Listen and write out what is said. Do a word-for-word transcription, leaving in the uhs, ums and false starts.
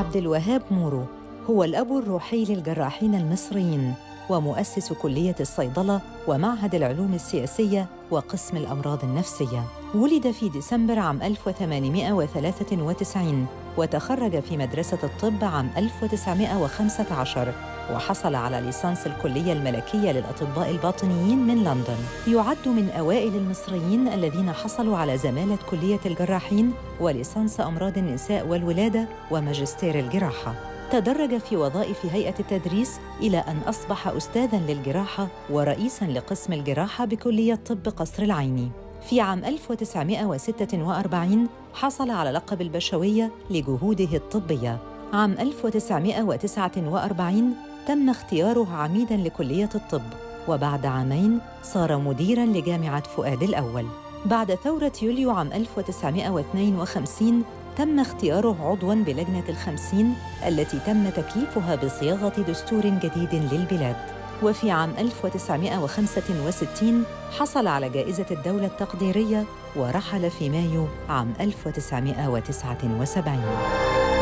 عبد الوهاب مورو هو الأب الروحي للجراحين المصريين ومؤسس كلية الصيدلة ومعهد العلوم السياسية وقسم الأمراض النفسية. ولد في ديسمبر عام ألف وثمانمائة وثلاثة وتسعين وتخرج في مدرسة الطب عام ألف وتسعمائة وخمسة عشر، وحصل على ليسانس الكلية الملكية للأطباء الباطنيين من لندن. يعد من أوائل المصريين الذين حصلوا على زمالة كلية الجراحين وليسانس أمراض النساء والولادة وماجستير الجراحة. تدرج في وظائف هيئة التدريس إلى أن أصبح أستاذاً للجراحة ورئيساً لقسم الجراحة بكلية طب قصر العيني. في عام ألف وتسعمائة وستة وأربعين حصل على لقب البشوية لجهوده الطبية. عام ألف وتسعمائة وتسعة وأربعين تم اختياره عميداً لكلية الطب، وبعد عامين صار مديراً لجامعة فؤاد الأول. بعد ثورة يوليو عام ألف وتسعمائة واثنين وخمسين تم اختياره عضواً بلجنة الخمسين التي تم تكليفها بصياغة دستور جديد للبلاد. وفي عام ألف وتسعمائة وخمسة وستين حصل على جائزة الدولة التقديرية ورحل في مايو عام ألف وتسعمائة وتسعة وسبعين.